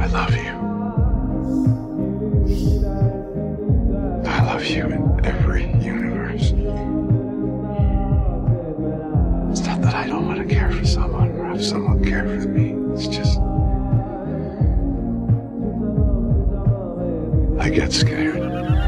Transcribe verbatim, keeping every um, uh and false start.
love you. I love you in every universe. It's not that I don't want to care for someone or have someone care for me. It's just I get scared.